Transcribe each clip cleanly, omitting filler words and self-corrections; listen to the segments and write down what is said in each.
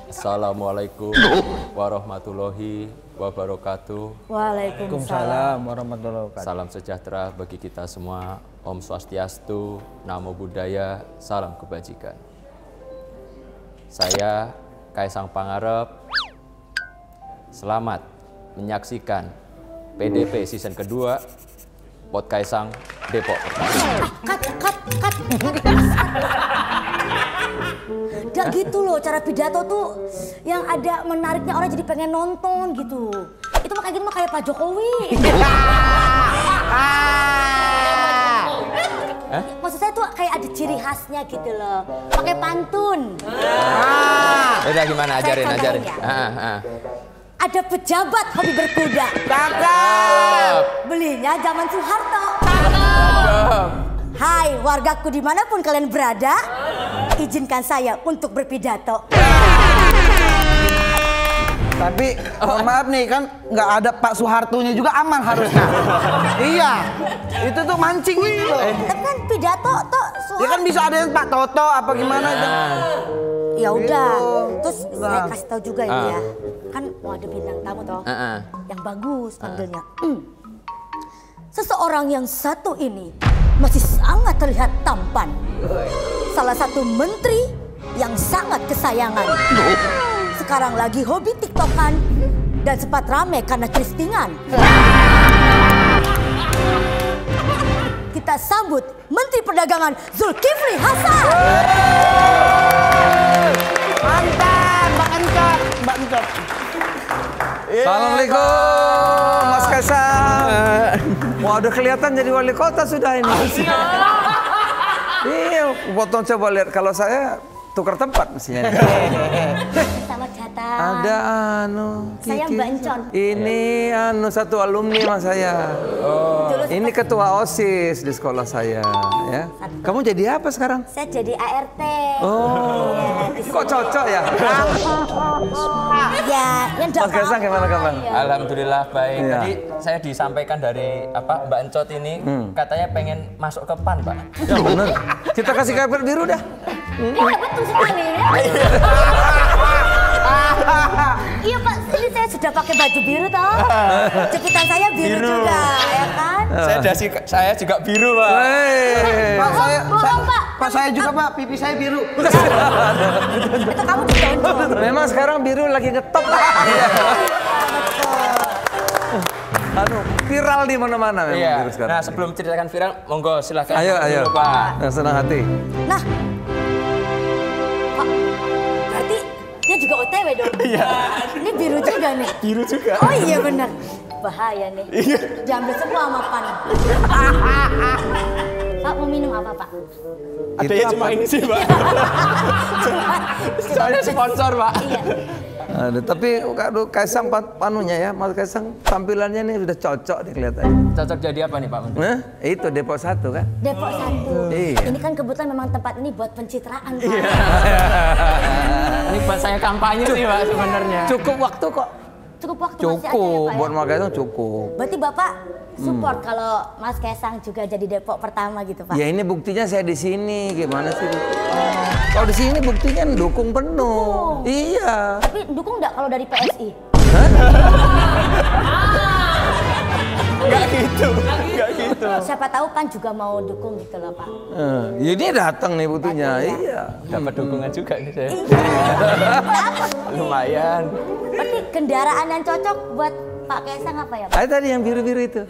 Assalamualaikum warahmatullahi wabarakatuh. Waalaikumsalam warahmatullahi wabarakatuh. Salam sejahtera bagi kita semua. Om Swastiastu, Namo Buddhaya, salam kebajikan. Saya Kaisang Pangarep. Selamat menyaksikan PDP season kedua Pot Kaisang Depok Pertama. Cut. Gak gitu loh, cara pidato tuh yang ada menariknya orang jadi pengen nonton gitu. Itu makanya gitu mah kayak Pak Jokowi. Maksud saya tuh kayak ada ciri khasnya gitu loh. Pakai pantun. Udah gimana, ajarin. Ya. Ada pejabat hobi berkuda. Cakep. Belinya zaman Soeharto. Hai wargaku dimanapun kalian berada, izinkan saya untuk berpidato. Tapi mohon maaf nih, kan nggak ada Pak Soehartonya juga aman harusnya. Iya, itu tuh mancing gitu loh. Tapi kan pidato tuh Ya kan bisa ada yang Pak Toto apa gimana itu. Ya udah, Gitu. terus saya kasih tahu juga ini ya, kan mau ada bintang tamu toh, yang bagus panggilnya. Seseorang yang satu ini masih sangat terlihat tampan. Salah satu menteri yang sangat kesayangan. Sekarang lagi hobi tiktokan dan sempat rame karena cristingan. Kita sambut Menteri Perdagangan Zulkifli Hasan. Mantap, Mbak Encot. Assalamualaikum, Mas Kaisang. Wah, udah kelihatan jadi wali kota sudah ini. Iya, potong coba lihat kalau saya tukar tempat mestinya. Selamat datang. Ada Saya Kiki. Mbak Encon. Ini satu alumni mas saya. Ini ketua OSIS di sekolah saya. Ya. Kamu jadi apa sekarang? Saya jadi ART. Kok cocok ya? Ya, yang Mas Kaisang gimana kabar? Alhamdulillah baik. Iya. Tadi saya disampaikan dari Mbak Encot ini katanya pengen masuk ke PAN, Pak. Ya bener. Kita kasih karpet biru dah. Iya betul sekali. Iya Pak, ini saya sudah pakai baju biru toh. Cepitan saya biru juga, ya kan? Saya juga biru, Pak. Pak saya juga Pak, pipi saya biru. Itu kamu ditonjol. Memang sekarang biru lagi ngetop. Viral di mana-mana memang biru sekarang. Nah, sebelum ceritakan viral, monggo silakan. Ayo. Dulu, Pak. Senang hati. Nah, Pak, berarti dia juga OTW dong? Iya. Ini biru juga nih? Biru juga. Oh iya benar. Bahaya nih. Diambil semua sama PAN. Pak mau minum apa Pak? Ada yang cuma ini sih, Pak. Soalnya sponsor, Pak. Iya. Aduh, tapi Kaisang panunya ya, Mas Kaisang tampilannya ini sudah cocok nih kelihatannya. Cocok jadi apa nih Pak Menteri? Nah, itu Depok 1 kan? Depok 1. Iya. Ini kan kebetulan memang tempat ini buat pencitraan Pak. Ini buat saya kampanye sih, Pak, sebenarnya. Cukup waktu kok. Cukup waktu masih ada ya Cukup, Pak buat ya? Mas Kaisang cukup. Berarti Bapak support kalau Mas Kaisang juga jadi Depok pertama gitu Pak? Ya ini buktinya saya di sini, gimana sih? Kalau di sini buktinya dukung penuh. Iya. Tapi dukung nggak kalau dari PSI? Enggak gitu. Siapa tahu PAN juga mau dukung gitu loh Pak. Ya dia datang nih buktinya. Iya. Dapat dukungan juga nih saya. Dapat. Lumayan. Berarti kendaraan yang cocok buat Pak Kaisang apa ya Pak? Ayo tadi yang biru-biru itu.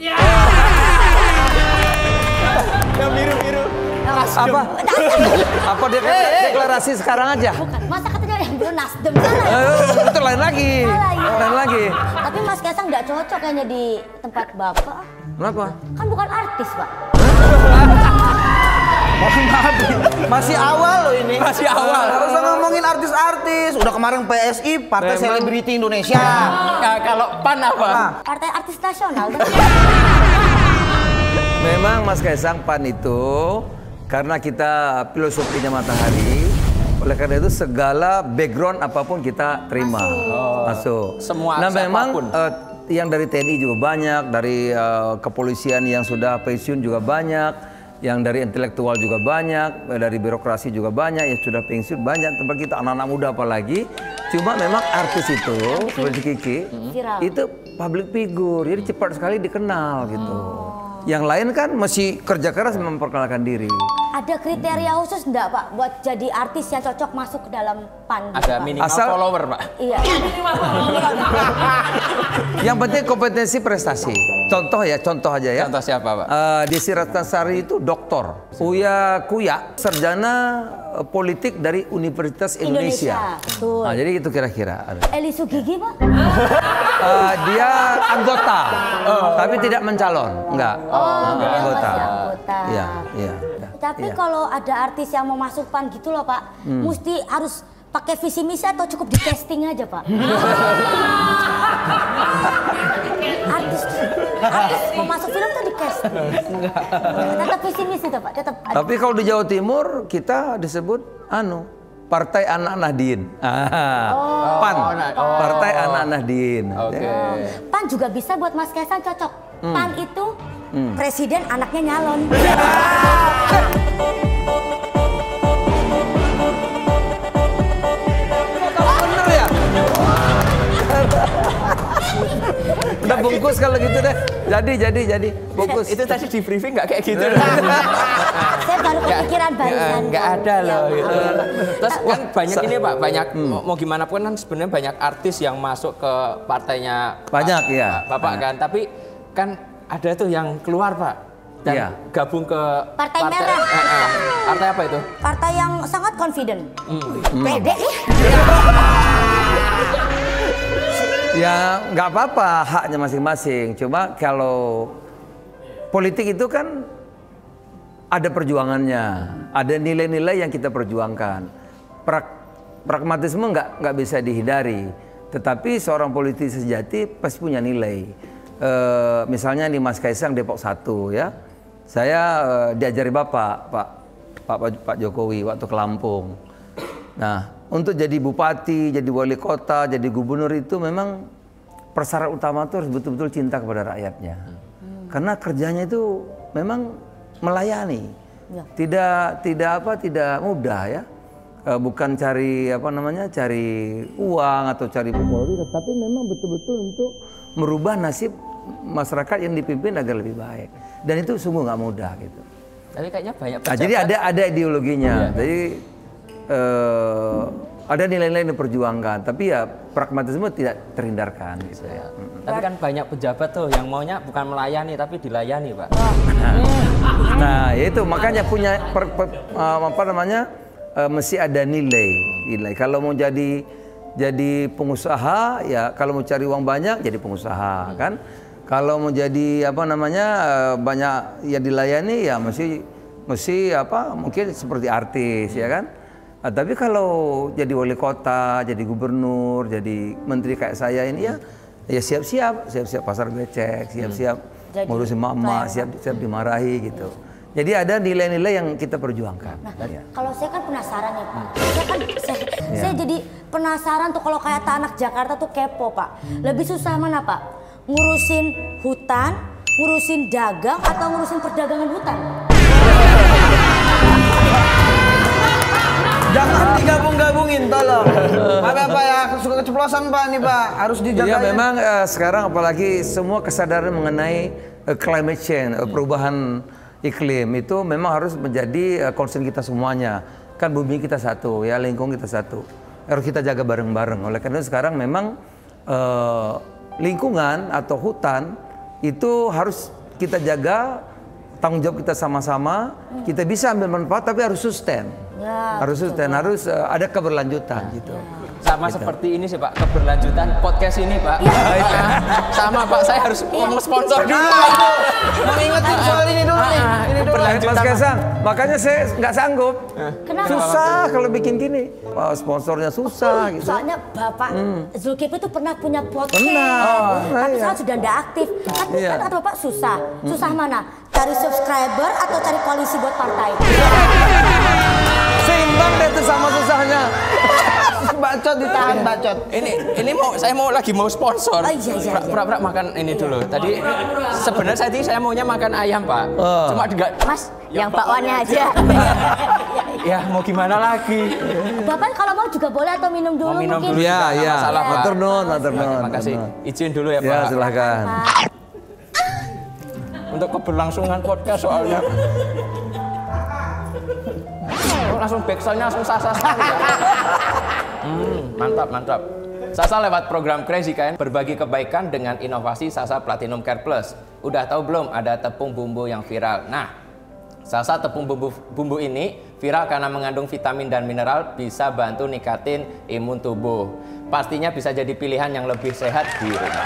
Yang biru-biru. Apa? Apa dia deklarasi sekarang aja? Bukan, masa katanya yang biru Nasdem salah ya? Itu lain lagi. Salah ya? Lain lagi. Tapi Mas Kaisang nggak cocok kayaknya di tempat Bapak. Kenapa? Kan bukan artis Pak. Masih awal loh ini. Masih awal. Nggak usah ngomongin artis-artis. Udah kemarin PSI, Partai Selebriti Indonesia. Nah, kalau PAN apa? Partai artis nasional. Memang Mas Kaisang PAN itu karena kita filosofinya matahari, oleh karena itu segala background apapun kita terima. Masuk. Semua, nah memang siapapun. yang dari TNI juga banyak, dari kepolisian yang sudah pensiun juga banyak, yang dari intelektual juga banyak, dari birokrasi juga banyak, yang sudah pensiun banyak, tempat kita anak-anak muda apalagi. Cuma memang artis itu seperti Kiki Viral. itu public figure, jadi cepat sekali dikenal gitu. Yang lain kan masih kerja keras memperkenalkan diri. Ada kriteria khusus enggak Pak buat jadi artis yang cocok masuk ke dalam PAN? Ada Pak? minimal follower, Pak. Iya. Yang penting kompetensi prestasi. Contoh aja ya. Contoh siapa, Pak? Desi Ratnasari itu doktor. Uya Kuya, sarjana politik dari Universitas Indonesia. Betul. Nah, jadi itu kira-kira. Eli Sugigi Pak? Dia anggota, tapi tidak mencalon. Enggak. Dia Anggota. masih anggota. Iya, iya. Tapi Iya. kalau ada artis yang mau masuk PAN gitu loh Pak, mesti harus pakai visi misi atau cukup di casting aja Pak? artis mau masuk film tuh di casting. Tetap visi misi tuh Pak, tetap. Tapi kalau di Jawa Timur kita disebut Partai Anak Nahdien. PAN. Partai Anak Nahdien. Oke. PAN juga bisa buat Mas Kaisang cocok. PAN itu presiden anaknya nyalon. Bener ya? Udah bungkus kalau gitu deh. Jadi bungkus. Itu tadi di briefing nggak kayak gitu. Saya baru kepikiran barusan. Nggak ada loh. Ya, Gitu. Terus kan banyak ini Pak, banyak mau gimana pun kan sebenarnya banyak artis yang masuk ke partainya Banyak, ya. Bapak kan. Tapi kan ada tuh yang keluar Pak dan Iya. gabung ke Partai Merah. Partai apa itu? Partai yang sangat confident. Pede ih. Ya nggak apa-apa, haknya masing-masing. Cuma kalau politik itu kan ada perjuangannya, ada nilai-nilai yang kita perjuangkan. Pragmatisme nggak bisa dihindari. Tetapi seorang politisi sejati pasti punya nilai. Misalnya di Mas Kaisang Depok 1 ya, saya diajari Pak Jokowi waktu ke Lampung. Nah, untuk jadi bupati, jadi wali kota, jadi gubernur itu memang persyarat utama itu harus betul-betul cinta kepada rakyatnya. Karena kerjanya itu memang melayani. Ya. Tidak mudah ya. Bukan cari cari uang atau cari popularitas, tetapi memang betul-betul untuk merubah nasib masyarakat yang dipimpin agar lebih baik. Dan itu sungguh nggak mudah gitu. Tapi kayaknya banyak Nah, jadi ada ideologinya. Iya. Jadi ada nilai-nilai yang diperjuangkan, tapi ya pragmatisme tidak terhindarkan gitu ya. Tapi kan banyak pejabat tuh yang maunya bukan melayani tapi dilayani, Pak. Nah, itu makanya punya mesti ada nilai. Kalau mau jadi pengusaha ya, kalau mau cari uang banyak jadi pengusaha kan. Kalau mau jadi banyak ya dilayani ya mesti mungkin seperti artis ya kan. Nah, tapi kalau jadi wali kota, jadi gubernur, jadi menteri kayak saya ini ya siap-siap pasar becek, siap-siap ngurusin mama, siap-siap dimarahi gitu. Jadi ada nilai-nilai yang kita perjuangkan. Nah, Ya. kalau saya kan penasaran ya Pak. Saya jadi penasaran tuh kalau kayak anak Jakarta tuh kepo Pak. Lebih susah mana Pak? Ngurusin hutan, ngurusin dagang atau ngurusin perdagangan hutan? Jangan digabung-gabungin, tolong. Apa ya, suka keceplosan Pak nih Pak, harus dijaga. Iya memang sekarang apalagi semua kesadaran mengenai climate change, perubahan iklim itu memang harus menjadi concern kita semuanya. Kan bumi kita satu, ya lingkungan kita satu. Harus kita jaga bareng-bareng. Oleh karena itu sekarang memang lingkungan atau hutan itu harus kita jaga, tanggung jawab kita sama-sama. Kita bisa ambil manfaat tapi harus sustain. Ya, Harus sustain, harus ada keberlanjutan gitu. Sama seperti ini sih Pak, keberlanjutan podcast ini Pak. Sama Pak, saya harus ngomong sponsor dulu. Mengingatkan soal ini dulu nih. Ini dulu. Mas Kaisang, makanya saya nggak sanggup. Kenapa? Susah kalau bikin gini. Wah, sponsornya susah gitu. Soalnya Bapak Zulkifli itu pernah punya podcast. Pernah, Tapi iya. sekarang sudah tidak aktif. Tapi Iya. kan kata Bapak susah. Susah mana? Cari subscriber atau cari koalisi buat partai? Seimbang deh itu sama susahnya. Bacot ditahan bacot. Ini saya lagi mau sponsor. Oh, iya. Pura-pura makan ini dulu. Tadi sebenarnya saya maunya makan ayam Pak. Cuma enggak. Mas, Yang bakwannya aja. Ya mau gimana lagi? Bapak kalau mau juga boleh atau minum dulu Mau minum mungkin. dulu. Iya, Nggak iya. masalah, Pak. Matur nuwun. Terima kasih. Izin dulu ya, Pak. Ya, silakan. Untuk keberlangsungan podcast soalnya. Langsung backsoundnya langsung Sasa sekali. Mantap. Sasa lewat program Crazy Kind berbagi kebaikan dengan inovasi Sasa Platinum Care Plus. Udah tahu belum ada tepung bumbu yang viral? Nah, Sasa tepung bumbu ini viral karena mengandung vitamin dan mineral, bisa bantu ningkatin imun tubuh. Pastinya bisa jadi pilihan yang lebih sehat di rumah.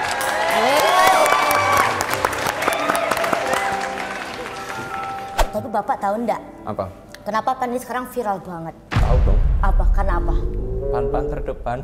Tapi Bapak tahu enggak? Apa? Kenapa pan ini sekarang viral banget? Tahu dong. Apa? Karena apa? Pan-pan terdepan.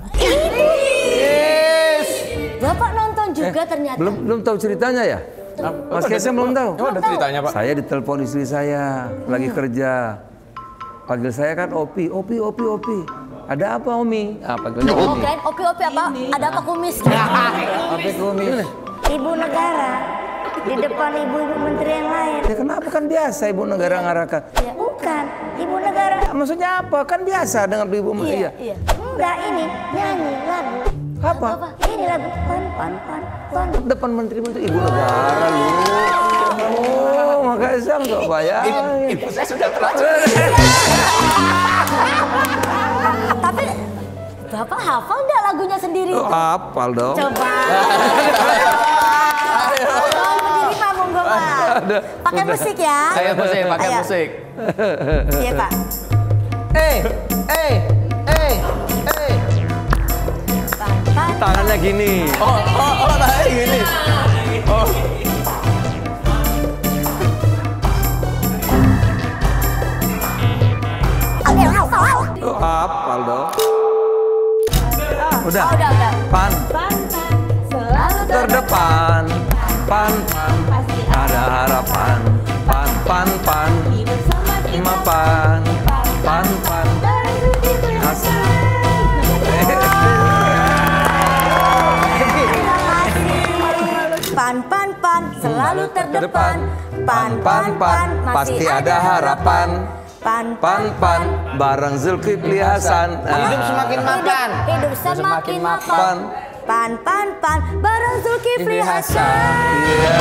Bapak nonton juga ternyata. Belum tahu ceritanya ya? Mas Kaisang belum tahu? Oh, ada ceritanya, Pak. Saya ditelepon istri saya, lagi kerja. Panggil saya kan Opi. Ada apa Omi? Panggilnya Oh, Omi. kan opi apa? Ada apa kumis? Opi kumis. Ibu negara di depan ibu-ibu menteri yang lain. Ya kenapa kan biasa ibu negara ngarahkan? Ya bukan, ibu negara. Ya, maksudnya apa? Kan biasa dengan ibu Iya. Enggak, ini nyanyi lagu. Apa? Lagu apa? Ini lagu pan. Depan menteri-menteri ibu negara lu. Oh, makanya saya nggak bayangin. Ibu saya sudah terlanjur. Tapi Bapak hafal nggak lagunya sendiri? Oh, hafal dong. Coba. Berdiri Pak, monggo Pak. Pakai musik ya. Saya pakai Ayo. musik. Iya Pak. Pan. Tangannya gini. Oh, kayak gini. Oh. Oh, hafal dong. Udah. Oh, udah. Pan. Selalu Terdepan. Pan. Ada harapan. Pan. Mapan. Pan. Asal. Pan, selalu terdepan. Pan, Pasti ada harapan. Pan. Bareng Zulkifli Hasan. Hidup semakin mapan. Hidup semakin mapan. Pan, bareng Zulkifli Hasan. Iya.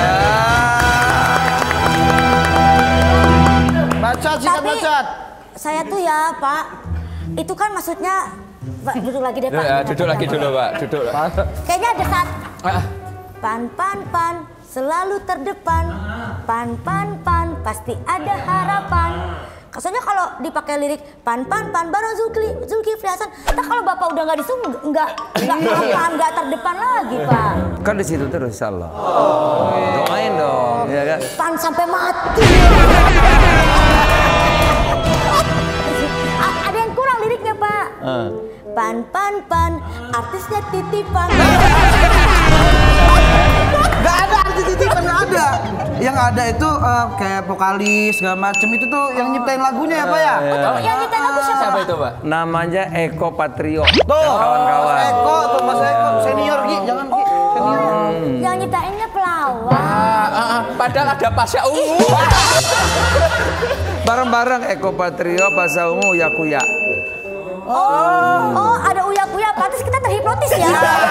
Bacot, singkat Tapi bacot. saya tuh ya Pak, itu kan maksudnya Pak, duduk lagi deh Pak. Ya, duduk lagi dulu, Pak. Duduk. Kayaknya ada saat Ah, pan, selalu terdepan. Pan, pasti ada harapan. Maksudnya kalau dipakai lirik pan, bareng Zulkifli Hasan. Nah kalau Bapak udah nggak disung, nggak terdepan lagi Pak. Kan di situ terus insyaallah. Doain dong, ya kan? Pan sampai mati. Ada yang kurang liriknya Pak. Pan, artisnya titipan. Gak ada arti titipan, gak ada. Yang ada itu kayak vokalis segala macem itu tuh yang nyiptain lagunya ya Pak ya. Yang nyetel lagu siapa itu, Pak? Namanya Eko Patrio. Tuh, Kawan-kawan. Mas Eko tuh Mas Eko senior Ki, jangan Ki, senior. Yang nyiptainnya pelawak. Padahal ada Pasya Ungu. Bareng-bareng Eko Patrio, Pasha Ungu, Yakuya. Oh, ada uya-uya, pantas kita terhipnotis ya.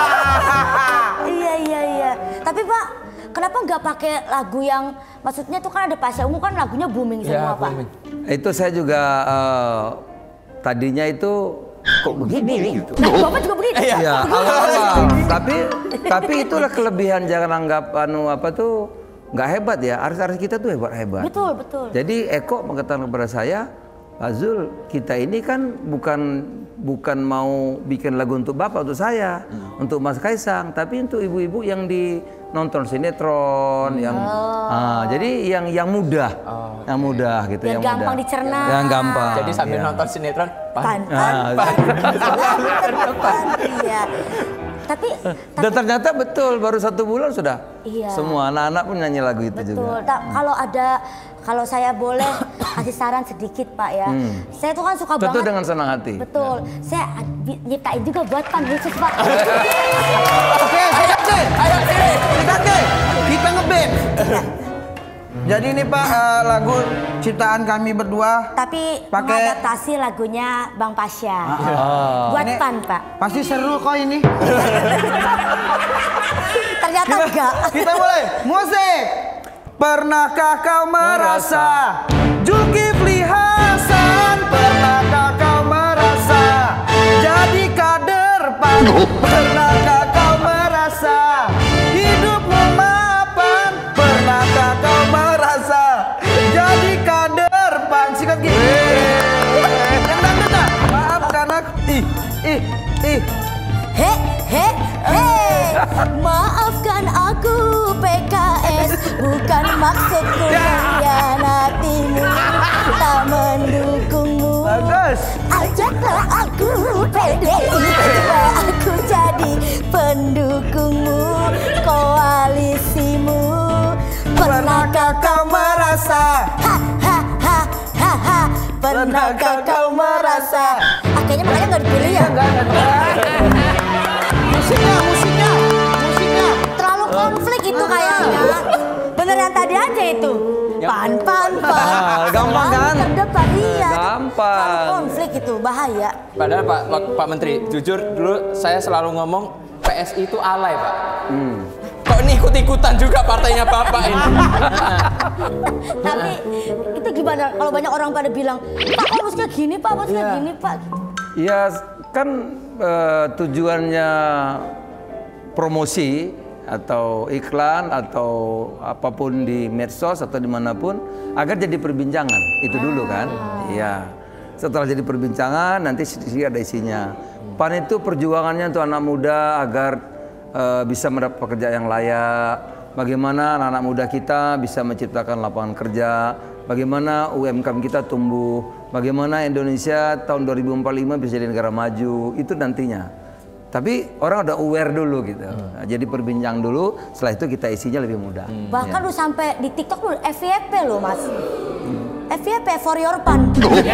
Iya. Tapi Pak, kenapa nggak pakai lagu yang, maksudnya tuh kan ada Pasha Ungu kan lagunya booming semua Pak. Itu saya juga tadinya itu kok begini gitu. Nah, Bapak juga begitu. Ya, awal-awal. Tapi itulah kelebihan, jangan anggap nggak hebat ya. Artis-artis kita tuh hebat. Betul. Jadi Eko mengatakan kepada saya, Pak Zul, kita ini kan bukan mau bikin lagu untuk Bapak, untuk saya, untuk Mas Kaisang, tapi untuk ibu-ibu yang nonton sinetron, jadi yang mudah, gitu, Biar yang gampang mudah. dicerna. Yang gampang. Jadi sambil nonton sinetron, Pan. Selalu terdepan. Iya. Tapi Dan ternyata betul, baru 1 bulan sudah Iya. semua anak-anak pun nyanyi lagu itu betul. juga. Kalau saya boleh kasih saran sedikit Pak ya. Saya tuh kan suka Tentu banget. dengan senang hati. Betul. Saya nyiptain juga buat Pan khusus Pak. Oke, sikat deh. ayo sini. Sikat deh. Kita ngeband. Jadi ini Pak lagu ciptaan kami berdua. Tapi Pakai- mengadaptasi lagunya Bang Pasya. Buat Ini Pan, Pak. Pasti seru kok ini. Ternyata enggak. Kita mulai. Musik. Pernahkah kau merasa Zulkifli Hasan? Pernahkah kau merasa jadi kader PAN? Pernahkah kau merasa hidupmu mapan? Pernahkah kau merasa jadi kader PAN? Sikat gini. Yang dangdut. Maafkan aku. Ih. He, maafkan aku PKS, bukan maksudku mengkhianatimu, tak mendukungmu. Bagus. Ajaklah aku PDI, aku jadi pendukungmu, koalisimu. Pernahkah kau merasa? Pernahkah kau merasa? Akhirnya makanya nggak dipilih ya? Musiknya. Terlalu konflik itu kayaknya. Bener yang tadi aja itu. Pan. Gampang kan? Terdepan iya. Gampang. Terlalu konflik itu bahaya. Padahal Pak Menteri, jujur dulu saya selalu ngomong PSI itu alay Pak. Kok ini ikut-ikutan juga partainya Bapak ini? Tapi itu gimana kalau banyak orang pada bilang, Pak kok musiknya gini Pak, musiknya gini Pak. Ya kan tujuannya promosi atau iklan atau apapun di medsos atau dimanapun agar jadi perbincangan itu dulu kan. Iya. Setelah jadi perbincangan nanti ada isinya. PAN itu perjuangannya untuk anak muda agar bisa mendapat pekerjaan yang layak. Bagaimana anak-anak muda kita bisa menciptakan lapangan kerja. Bagaimana UMKM kita tumbuh. Bagaimana Indonesia tahun 2045 bisa jadi negara maju. Itu nantinya. Tapi orang udah aware dulu gitu. Jadi perbincang dulu, setelah itu kita isinya lebih mudah. Bahkan lu sampai di TikTok lu FYP lo Mas. FYP for your pan.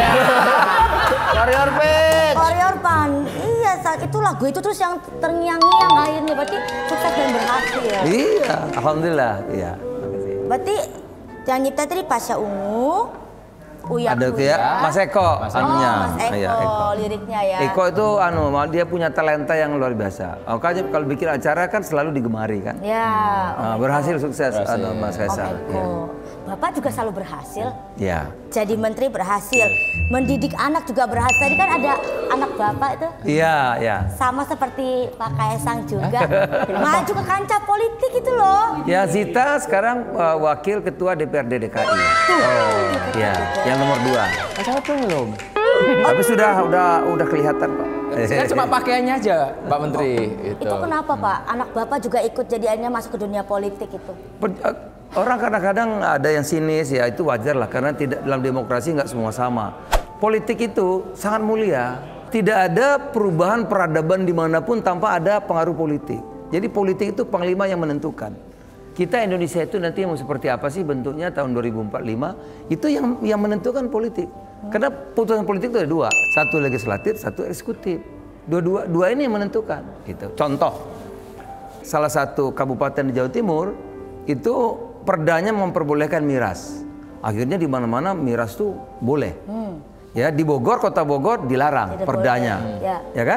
Warrior Page. For your pan. Iya, saat itu lagu itu terus yang terngiang-ngiang akhirnya berarti sukses dan berhasil. Iya, alhamdulillah. Iya. Berarti yang nyipta tadi Pasya Ungu, Uya Ada tuh ya, Mas Eko, anunya. Mas Eko, Iya, liriknya ya. Eko itu dia punya talenta yang luar biasa. Makanya kalau bikin acara kan selalu digemari kan. Ya. Berhasil sukses Mas Kaisar. Om Eko. Bapak juga selalu berhasil. Iya. Jadi menteri berhasil, mendidik anak juga berhasil. Tadi kan ada anak bapak itu. Iya. Sama seperti Pak Kaisang juga. Maju ke kancah politik itu loh. Ya Zita sekarang wakil ketua DPRD DKI. Oh, iya. Yang nomor 2. Saya belum. Tapi udah kelihatan Pak. Kan cuma pakaiannya aja Pak Menteri. Itu kenapa Pak? Anak bapak juga ikut jadi akhirnya masuk ke dunia politik itu. Orang kadang-kadang ada yang sinis ya, itu wajar lah karena tidak dalam demokrasi nggak semua sama. Politik itu sangat mulia. Tidak ada perubahan peradaban dimanapun tanpa ada pengaruh politik. Jadi politik itu panglima yang menentukan. Kita Indonesia itu nanti mau seperti apa sih bentuknya tahun 2045 itu yang menentukan politik. Karena putusan politik itu ada 2, satu legislatif, satu eksekutif. Dua ini yang menentukan. Gitu. Contoh, salah satu kabupaten di Jawa Timur itu perdanya memperbolehkan miras. Akhirnya di mana-mana miras tuh boleh. Ya di Bogor, kota Bogor dilarang Tidak perdanya. boleh, Ya kan?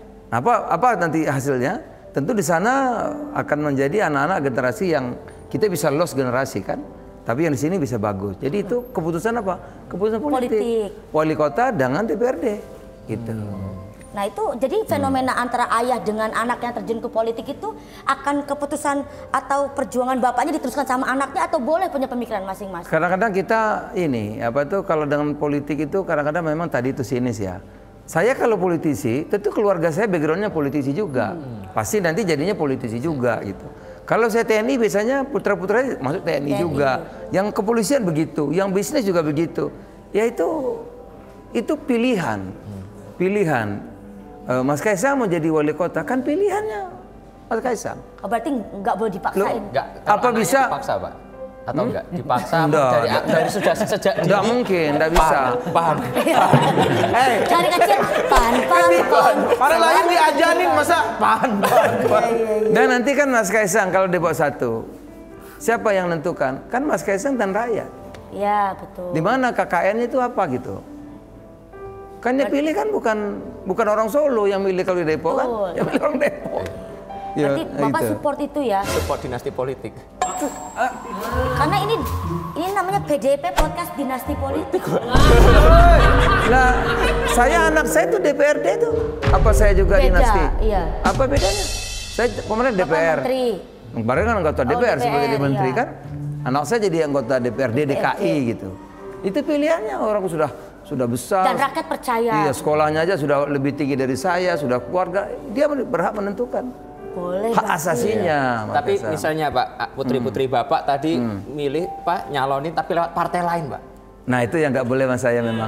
Apa nanti hasilnya? Tentu di sana akan menjadi anak-anak generasi yang kita bisa lost generasi kan. Tapi yang di sini bisa bagus. Jadi itu keputusan apa? Keputusan politik. Wali kota dengan DPRD. Gitu. Nah itu jadi fenomena antara ayah dengan anak yang terjun ke politik itu akan keputusan atau perjuangan bapaknya diteruskan sama anaknya atau boleh punya pemikiran masing-masing? Kadang-kadang kita kalau dengan politik itu kadang-kadang memang tadi itu sinis ya. Saya kalau politisi, tentu keluarga saya backgroundnya politisi juga. Pasti nanti jadinya politisi juga gitu. Kalau saya TNI biasanya putra-putranya masuk TNI juga. Yang kepolisian begitu, yang bisnis juga begitu. Ya itu pilihan. Mas Kaisang mau jadi wali kota kan pilihannya Mas Kaisang. Oh, berarti nggak boleh dipaksain? Enggak. Apa bisa? Dipaksa Pak? Atau enggak? Dipaksa Enggak. dari sejak Enggak mungkin, enggak bisa. Paham. Dari kecil pan. Orang lain diajarin masa pan. Dan nanti kan Mas Kaisang kalau Depok 1 siapa yang menentukan? Kan Mas Kaisang dan rakyat. Ya, betul. Di mana KKN itu apa gitu? Kan dia pilih kan bukan orang Solo yang milih kalau di Depok kan, yang milih orang Depok. Ya, Berarti Bapak support itu ya? Support dinasti politik. Karena ini namanya PDP Podcast Dinasti Politik. Nah, anak saya itu DPRD itu. Apa saya juga Beda, dinasti? iya. Apa bedanya? Saya kemarin Bapak DPR. menteri. Kemarin kan anggota DPR sebagai DPR, menteri iya. kan. Anak saya jadi anggota DPRD DKI gitu. Itu pilihannya, orang sudah besar. Dan rakyat percaya. Iya, sekolahnya aja sudah lebih tinggi dari saya, sudah keluarga. Dia berhak menentukan. Boleh. Hak asasinya. Mas Tapi Kaisang. misalnya Pak, putri-putri Bapak tadi milih Pak nyalonin tapi lewat partai lain, Pak. Nah itu yang nggak boleh mas saya memang.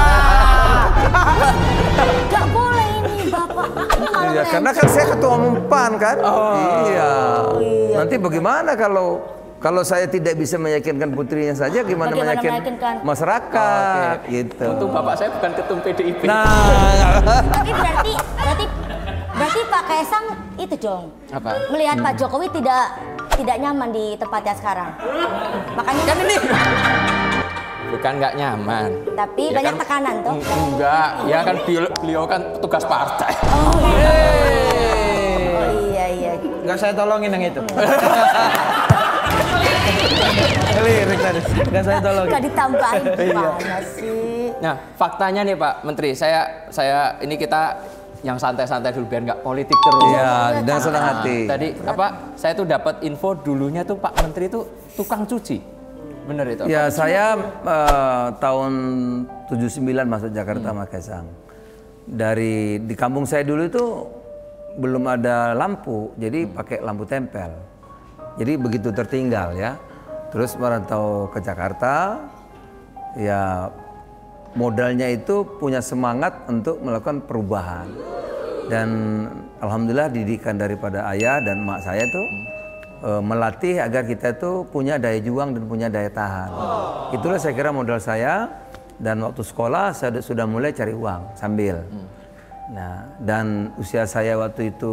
Gak boleh ini Bapak. Ini malah Iya, karena kan saya ketua umum PAN kan. Iya. iya. Nanti bagaimana kalau saya tidak bisa meyakinkan putrinya saja, gimana Bagaimana meyakinkan? meyakinkan masyarakat gitu. Untung Bapak saya bukan ketum PDIP. Nah, Tapi berarti Pak Kaisang itu dong. Apa? Melihat Pak Jokowi tidak nyaman di tempatnya sekarang. Makanya kan ini. Bukan nggak nyaman. Tapi Ya banyak kan, tekanan tuh. Enggak, ya kan beliau kan petugas partai. Oh iya. Nggak saya tolongin yang itu. lirik tadi. Nggak saya tolongin. Gak ditambahin gimana sih? Nah, faktanya nih Pak Menteri, saya ini kita yang santai-santai dulu biar nggak politik terus. Iya, dengan senang hati. Tadi saya tuh dapat info dulunya tuh Pak Menteri tuh tukang cuci. Bener itu? Ya saya tahun 79 masuk Jakarta Mas Kaisang. Di kampung saya dulu itu belum ada lampu, jadi pakai lampu tempel. Jadi begitu tertinggal ya. Terus merantau ke Jakarta, ya modalnya itu punya semangat untuk melakukan perubahan. Dan alhamdulillah didikan daripada ayah dan mak saya tuh melatih agar kita tuh punya daya juang dan punya daya tahan. Itulah saya kira modal saya, dan waktu sekolah saya sudah mulai cari uang sambil. Nah, dan usia saya waktu itu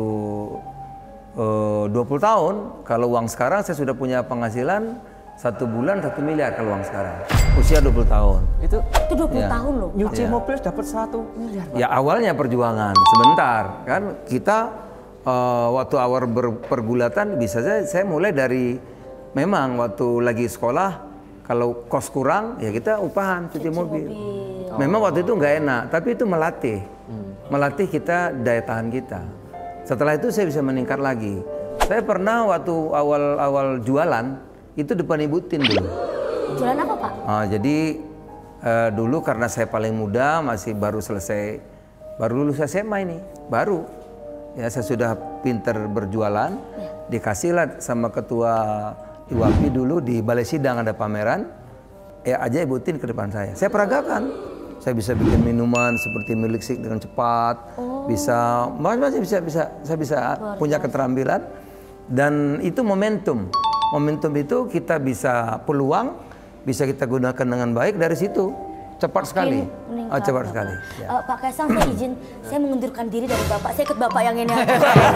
20 tahun, kalau uang sekarang saya sudah punya penghasilan 1 bulan 1 miliar kalau uang sekarang. Usia 20 tahun. Itu 20 Ya. tahun loh. nyuci mobil dapat 1 miliar. Pak. Ya awalnya perjuangan sebentar kan kita waktu awal pergulatan bisa saya mulai dari memang waktu lagi sekolah kalau kos kurang ya kita upahan cuci mobil. Memang waktu itu nggak enak tapi itu melatih kita daya tahan kita. Setelah itu saya bisa meningkat lagi. Saya pernah waktu awal jualan itu depan Ibu Tin dulu. Jualan apa Pak? Jadi dulu karena saya paling muda, masih baru lulus SMA ini, baru. Ya saya sudah pinter berjualan, dikasihlah sama ketua IWAPI dulu di balai sidang ada pameran, ya aja Ibu Tin ke depan saya peragakan. Saya bisa bikin minuman seperti milkshake dengan cepat, bisa saya bisa punya keterampilan, dan itu momentum. Momentum itu kita bisa peluang, bisa kita gunakan dengan baik dari situ. Cepat sekali. Cepat sekali. Ya. Pak Kaisang, saya izin, saya mengundurkan diri dari Bapak. Saya ikut Bapak yang ini aja.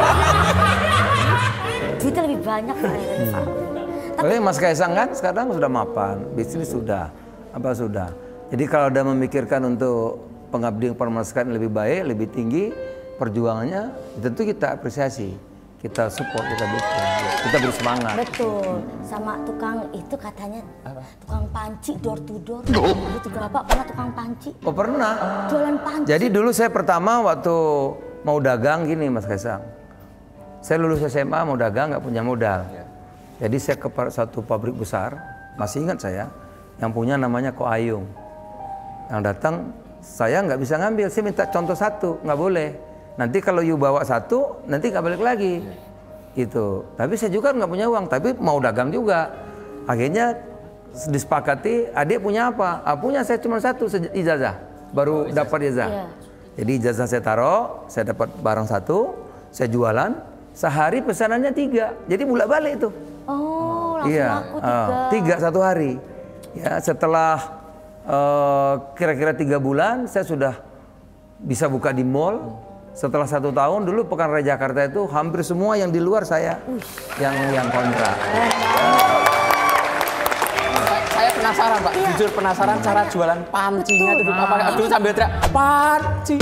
Duitnya lebih banyak Pak. Tapi Mas Kaisang kan sekarang sudah mapan, bisnis sudah, apa sudah. Jadi kalau ada memikirkan untuk pengabdian kepada masyarakat yang lebih baik, lebih tinggi perjuangannya, tentu kita apresiasi. Kita support, kita dukung, kita beri semangat. Betul, sama tukang itu katanya tukang panci door to door. Itu Bapak pernah tukang panci? Oh pernah. Jualan panci. Jadi dulu saya pertama waktu mau dagang gini Mas Kaisang. Saya lulus SMA mau dagang nggak punya modal. Jadi saya ke satu pabrik besar, masih ingat saya, yang punya namanya Ko Ayung. Yang datang saya nggak bisa ngambil, saya minta contoh satu, nggak boleh. Nanti kalau you bawa satu, nanti nggak balik lagi. Gitu. Tapi saya juga nggak punya uang, tapi mau dagang juga. Akhirnya disepakati, adik punya apa? Punya saya cuma satu ijazah, baru dapat ijazah. Iya. Jadi ijazah saya taruh, saya dapat barang satu, saya jualan. Sehari pesanannya 3, jadi bolak balik itu. Oh, langsung Iya, laku 3. 3 satu hari. Ya setelah kira-kira 3 bulan, saya sudah bisa buka di mall. Setelah 1 tahun dulu Pekan Raya Jakarta itu hampir semua yang di luar saya yang kontra. Saya penasaran Pak, jujur penasaran cara jualan pancinya itu apa? Aduh sambil teriak panci.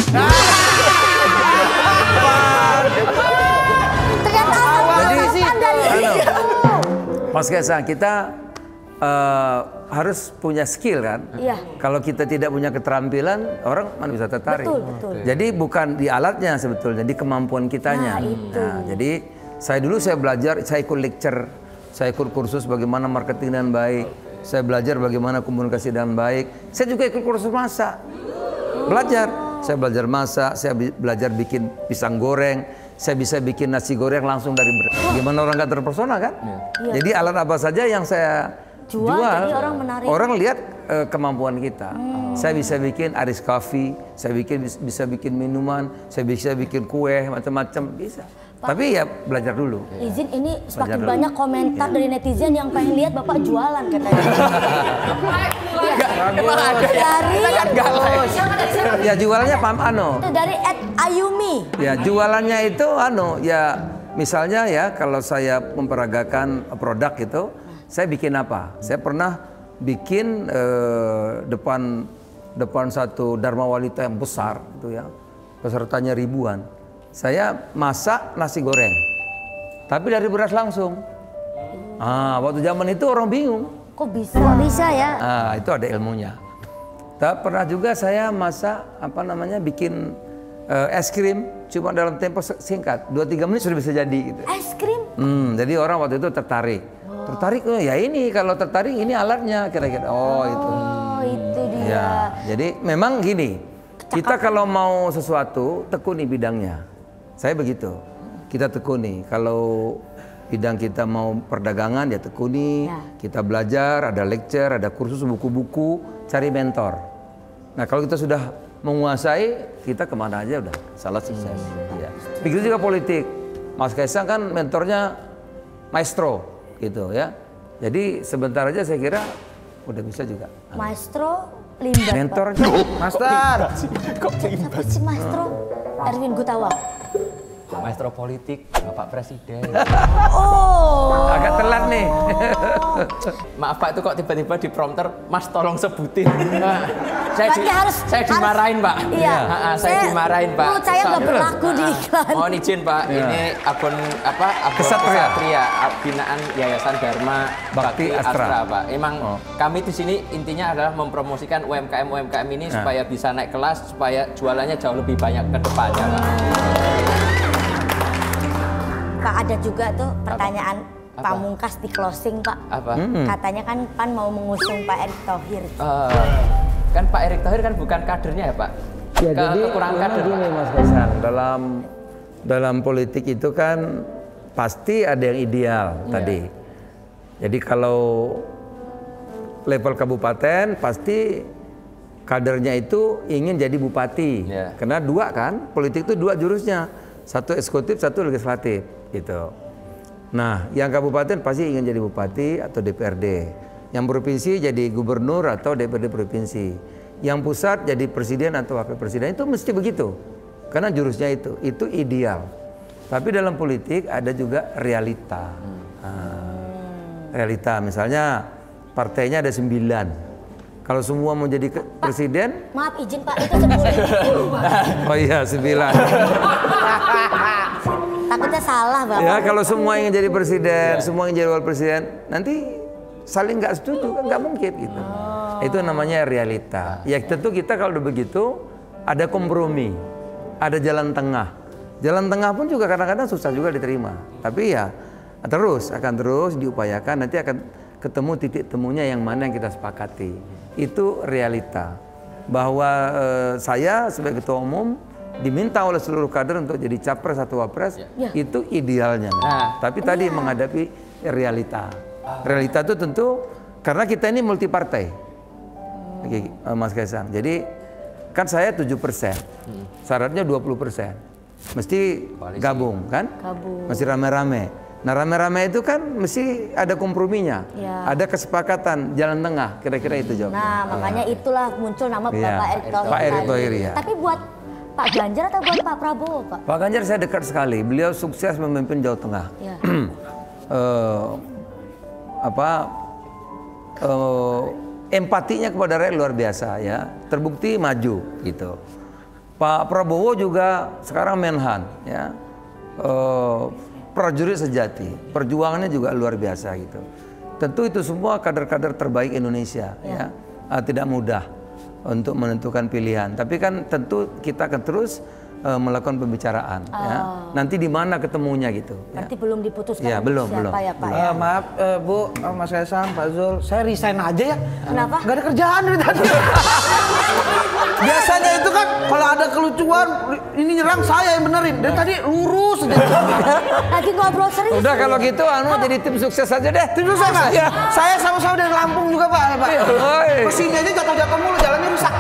Ternyata awalnya dari itu. Mas Kaisang, kita harus punya skill kan? Iya. Kalau kita tidak punya keterampilan, orang mana bisa tertarik. Betul. Jadi bukan di alatnya sebetulnya, di kemampuan kitanya. Nah, itu. Jadi saya belajar, saya ikut lecture, saya ikut kursus bagaimana marketing dengan baik, saya belajar bagaimana komunikasi dengan baik. Saya juga ikut kursus masak, belajar. Saya belajar masak, saya belajar bikin pisang goreng, saya bisa bikin nasi goreng langsung dari beras. Gimana orang nggak terpesona kan? Iya. Jadi alat apa saja yang saya jual, jadi orang menarik. orang lihat kemampuan kita. Saya bisa bikin ice coffee, saya bisa bikin minuman, saya bisa bikin kue, macam-macam bisa. Tapi ya belajar dulu. Izin, ini semakin banyak komentar dari netizen yang pengen lihat Bapak jualan katanya. Emang ada ya? Dari Ya jualannya itu dari @ayumi. Ya jualannya itu ya misalnya ya kalau saya memperagakan produk itu, saya bikin apa? Saya pernah bikin depan satu Dharma Walita yang besar itu ya, pesertanya ribuan. Saya masak nasi goreng, tapi dari beras langsung. Waktu zaman itu orang bingung. Kok bisa? Kok bisa ya? Itu ada ilmunya. Tak pernah juga saya masak bikin es krim cuma dalam tempo singkat, 2-3 menit sudah bisa jadi gitu. Es krim? Jadi orang waktu itu tertarik. Tertarik, ya ini kalau tertarik ini alatnya kira-kira. Itu. Itu dia. Ya, jadi memang gini, kita kalau mau sesuatu tekuni bidangnya. Saya begitu. Kita tekuni. Kalau bidang kita mau perdagangan ya tekuni. Kita belajar, ada lecture, ada kursus, buku-buku, cari mentor. Nah kalau kita sudah menguasai, kita kemana aja udah salah sukses. Ya. Begitu juga politik. Mas Kaisang kan mentornya maestro gitu ya. Jadi sebentar aja saya kira udah bisa juga. Maestro Limbat. Mentornya Master. Kok Siapa sih Maestro? Erwin Gutawa. Maestro politik, Bapak Presiden. Oh. agak telat nih. Maaf Pak, itu kok tiba-tiba di prompter, Mas tolong sebutin. Saya dimarahin Pak. Iya. Saya dimarahin Pak. Menurut saya nggak berlaku di iklan. Mohon izin Pak, ini akun Kesatria, binaan Yayasan Dharma Bakti Astra Pak. Emang kami di sini intinya adalah mempromosikan UMKM ini supaya bisa naik kelas, supaya jualannya jauh lebih banyak ke depannya Pak. Pak, ada juga tuh pertanyaan pamungkas di closing Pak. Apa? Katanya kan PAN mau mengusung Pak Erick Thohir. Kan Pak Erick Thohir kan bukan kadernya ya Pak? Ya, jadi kekurangan kader gini Pak. Mas Kaisang, dalam politik itu kan pasti ada yang ideal tadi. Jadi kalau level kabupaten pasti kadernya itu ingin jadi bupati. Karena dua kan, politik itu dua jurusnya. Satu eksekutif, satu legislatif gitu. Nah, yang kabupaten pasti ingin jadi bupati atau DPRD. Yang provinsi jadi gubernur atau DPRD provinsi. Yang pusat jadi presiden atau wakil presiden, itu mesti begitu. Karena jurusnya itu ideal. Tapi dalam politik ada juga realita. Realita misalnya partainya ada 9. Kalau semua mau jadi presiden? Maaf izin Pak, itu 10. Oh iya 9. Takutnya salah Bapak. Ya kalau semua ingin jadi presiden, semua ingin jadi wakil presiden, nanti saling nggak setuju kan nggak mungkin gitu. Itu namanya realita. Ya tentu kita kalau udah begitu ada kompromi, ada jalan tengah. Jalan tengah pun juga kadang-kadang susah juga diterima. Tapi ya akan terus diupayakan, nanti akan ketemu titik temunya yang mana yang kita sepakati. Itu realita. Bahwa saya sebagai ketua umum diminta oleh seluruh kader untuk jadi capres atau wapres, itu idealnya. Tapi tadi menghadapi realita. Realita itu tentu karena kita ini multi partai, Mas Kaisang. Jadi kan saya 7%, syaratnya 20%, mesti gabung kan? Mesti rame-rame. Nah rame-rame itu kan mesti ada komprominya, ada kesepakatan jalan tengah, kira-kira itu jawabnya. Nah makanya itulah muncul nama Bapak Erick Thohir. Pak Erick Thohir ya. Tapi buat Pak Ganjar atau buat Pak Prabowo, Pak? Pak Ganjar saya dekat sekali. Beliau sukses memimpin Jawa Tengah. Ya. Empatinya kepada rakyat luar biasa ya. Terbukti maju gitu. Pak Prabowo juga sekarang Menhan ya. Prajurit sejati. Perjuangannya juga luar biasa gitu. Tentu itu semua kader-kader terbaik Indonesia ya. Tidak mudah untuk menentukan pilihan. Tapi kan tentu kita akan terus melakukan pembicaraan ya. Nanti di mana ketemunya gitu. Berarti belum diputuskan Ya, belum. siapa ya Pak ya? Maaf Bu, Mas Kaisang, Pak Zul, saya resign aja ya. Kenapa? Gak ada kerjaan dari tadi. Biasanya itu kan kalau ada kelucuan ini nyerang saya yang benerin. Dari tadi lurus aja. Lagi ngobrol serius. Udah kalau gitu jadi tim sukses aja deh. Tim sukses Pak? Saya sama-sama dari Lampung juga Pak. Kesini aja jatuh-jatuh mulu, jalannya rusak.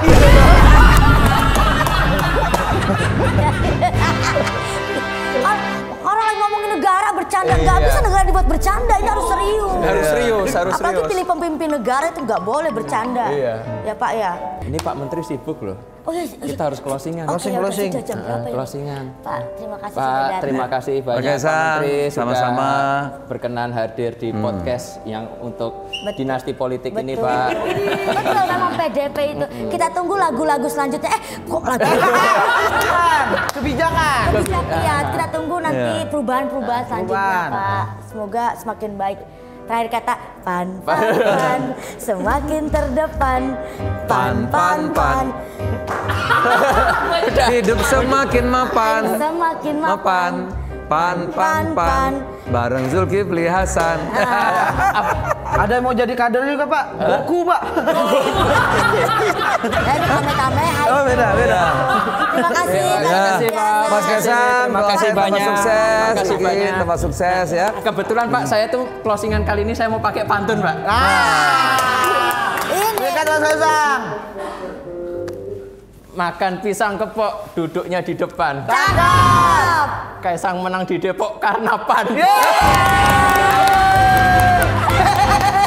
Orang lagi ngomongin negara bercanda, nggak bisa negara dibuat bercanda, ini harus serius. Harus serius, harus Apalagi serius. pilih pemimpin negara itu nggak boleh bercanda. Iya. Ya Pak ya. Ini Pak Menteri sibuk loh. Oh iya. Kita harus closingan. Oke, Closing. jam berapa ya? Closingan. Pak, terima kasih sudah Pak, datang. terima kasih banyak Pak Kaisang, Pak Menteri sudah sama-sama. berkenan hadir di podcast yang untuk Betul. dinasti politik ini Betul. Pak. Betul memang PDP itu. Kita tunggu lagu-lagu selanjutnya. Kok lagu? Kebijakan. Iya, kita tunggu nanti perubahan-perubahan selanjutnya Perubahan. Pak. Semoga semakin baik. Terakhir kata pan pan pan semakin terdepan pan pan pan Hidup semakin mapan. semakin Mapan. Pan pan bareng Zulkifli Hasan. Ada yang mau jadi kader juga Pak? Buku Pak. kame-kame. Oh beda. Terima kasih. Terima kasih, Pak. Mas Kaisang, Terima kasih banyak. Sukses, Terima kasih banyak. tambah sukses ya. Kebetulan Pak, saya tuh closingan kali ini saya mau pakai pantun Pak. Ini Dekat Mas Kaisang. Makan pisang kepok, duduknya di depan. cakep. Kaisang menang di Depok karena pan. Yeay!